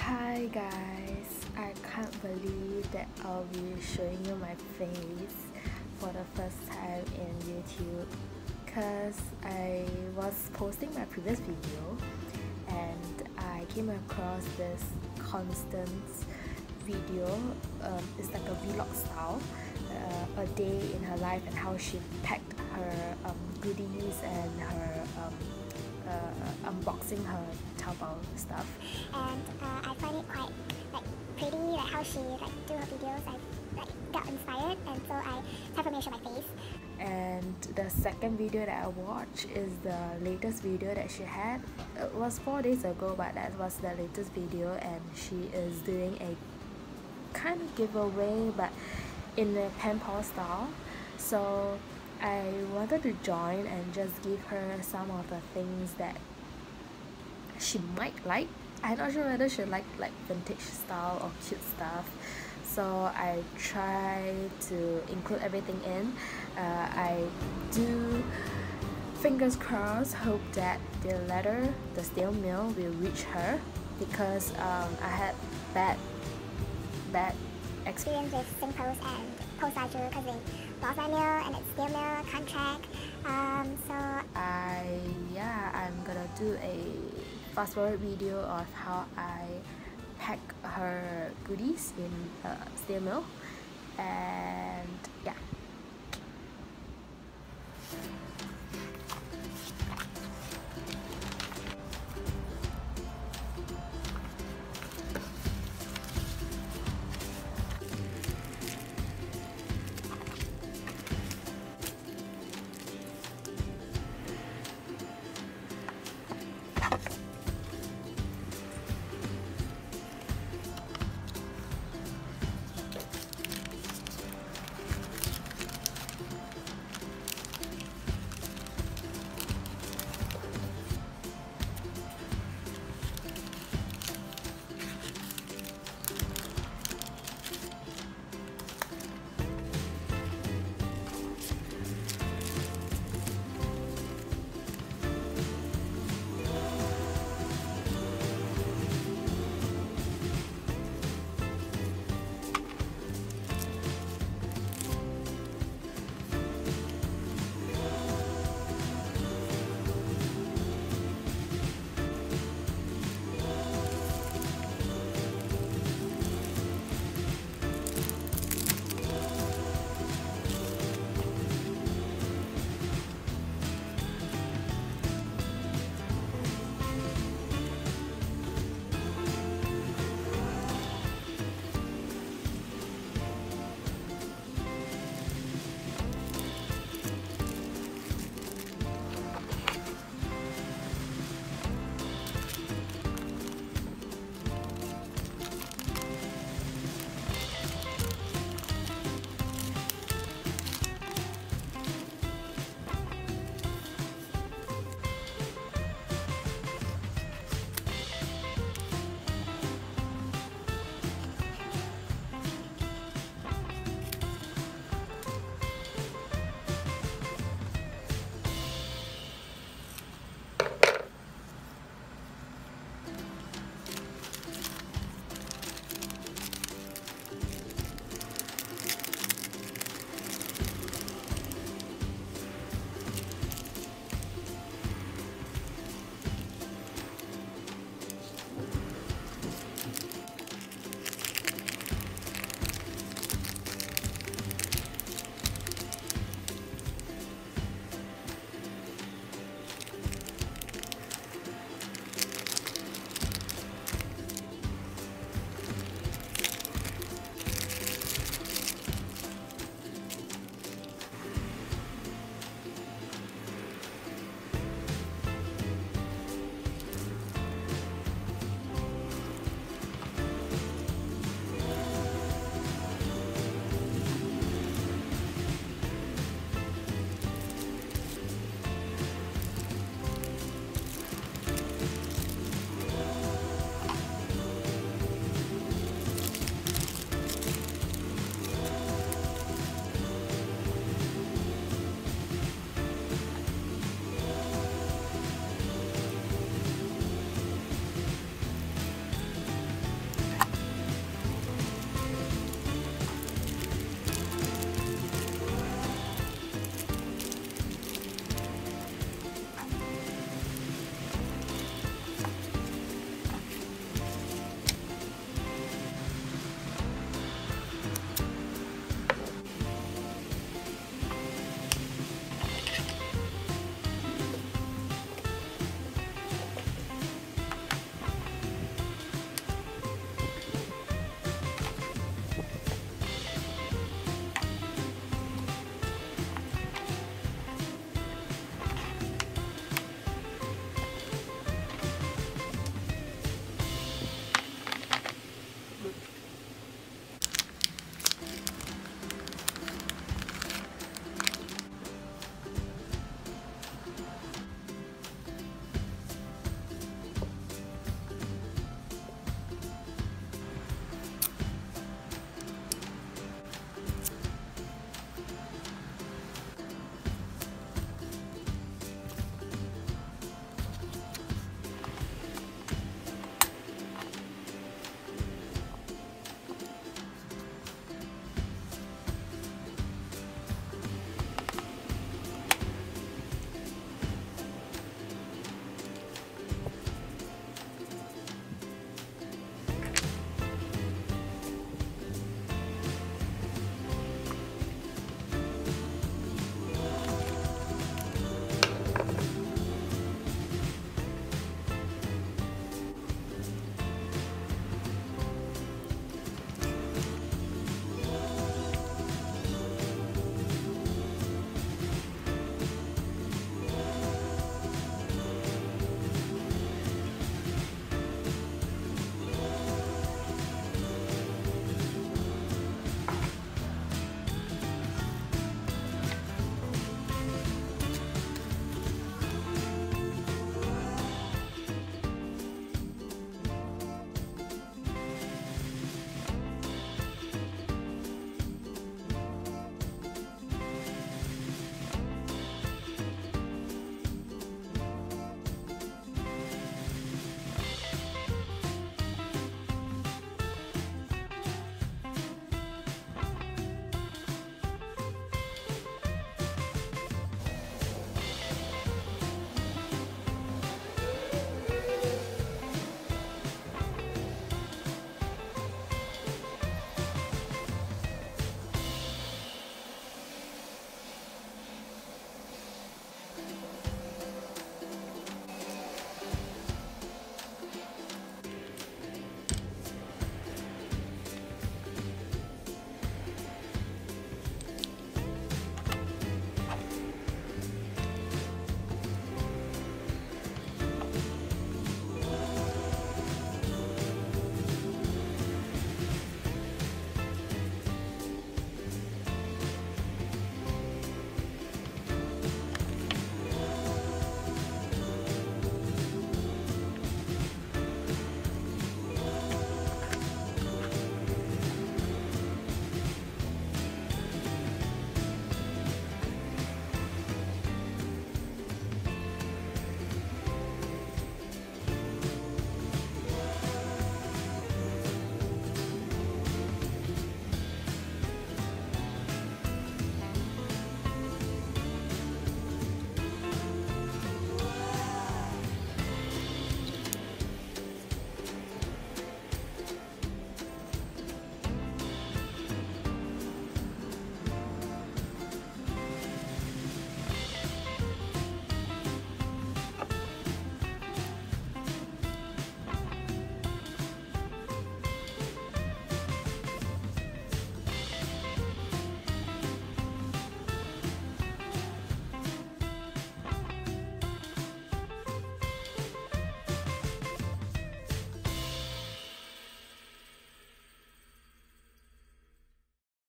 Hi guys, I can't believe that I'll be showing you my face for the first time in YouTube because I was posting my previous video and I came across this Constance video. It's like a vlog style, a day in her life and how she packed her goodies and her unboxing her Taobao stuff. And I find it quite pretty, how she do her videos. I got inspired, and so I type to show my face. And the second video that I watched is the latest video that she had. It was 4 days ago, but that was the latest video, and she is doing a kind of giveaway but in a Penpal style. So I wanted to join and just give her some of the things that she might like. I'm not sure whether she like vintage style or cute stuff, so I try to include everything in. I do, fingers crossed, hope that the letter, the snail mail, will reach her, because I had bad Experience with SingPost and Postaju because they lost my mail and it's snail mail, contract. So I'm gonna do a fast forward video of how I pack her goodies in snail mail, and yeah.